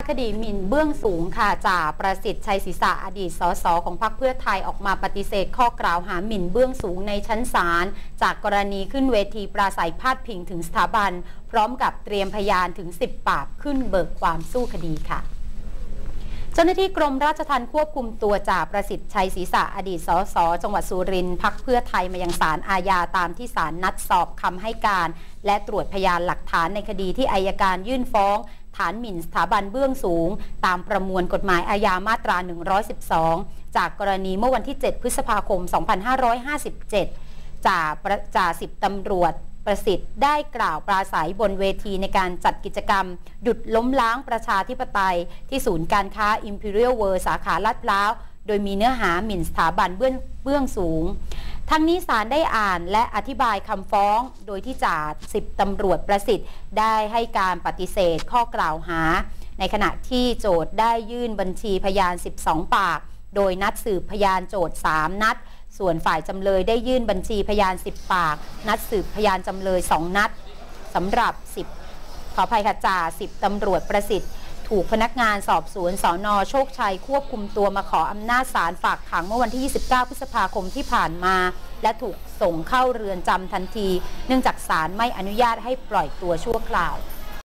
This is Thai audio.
คดีหมิ่นเบื้องสูงค่ะจ่าประสิทธิ์ชัยศรีษะอดีตสสของพรรคเพื่อไทยออกมาปฏิเสธข้อกล่าวหาหมิ่นเบื้องสูงในชั้นศาลจากกรณีขึ้นเวทีปราศัยพาดพิงถึงสถาบันพร้อมกับเตรียมพยานถึง10 ปากขึ้นเบิกความสู้คดีค่ะเจ้าหน้าที่กรมราชทัณฑ์ควบคุมตัวจ่าประสิทธิ์ชัยศรีษะอดีตสสจังหวัดสุรินทร์พรรคเพื่อไทยมายังศาลอาญาตามที่ศาลนัดสอบคำให้การและตรวจพยานหลักฐานในคดีที่อัยการยื่นฟ้องฐานหมิ่นสถาบันเบื้องสูงตามประมวลกฎหมายอาญามาตรา 112 จากกรณีเมื่อวันที่ 7 พฤษภาคม 2557 จ่าสิบตำรวจประสิทธิ์ได้กล่าวปราศัยบนเวทีในการจัดกิจกรรมหยุดล้มล้างประชาธิปไตยที่ศูนย์การค้า Imperial World สาขาลาดพร้าวโดยมีเนื้อหาหมิ่นสถาบันเบื้องสูงทั้งนี้ศาลได้อ่านและอธิบายคำฟ้องโดยที่จ่าสิบตำรวจประสิทธิ์ได้ให้การปฏิเสธข้อกล่าวหาในขณะที่โจทย์ได้ยื่นบัญชีพยาน 12 ปากโดยนัดสืบพยานโจทย์ 3 นัดส่วนฝ่ายจำเลยได้ยื่นบัญชีพยาน 10 ปากนัดสืบพยานจำเลย 2 นัดสำหรับขออภัยค่ะจ่าสิบตำรวจประสิทธิ์ถูกพนักงานสอบสวนสน.โชคชัยควบคุมตัวมาขออำนาจศาลฝากขังเมื่อวันที่ 29 พฤษภาคมที่ผ่านมาและถูกส่งเข้าเรือนจำทันทีเนื่องจากศาลไม่อนุญาตให้ปล่อยตัวชั่วคราว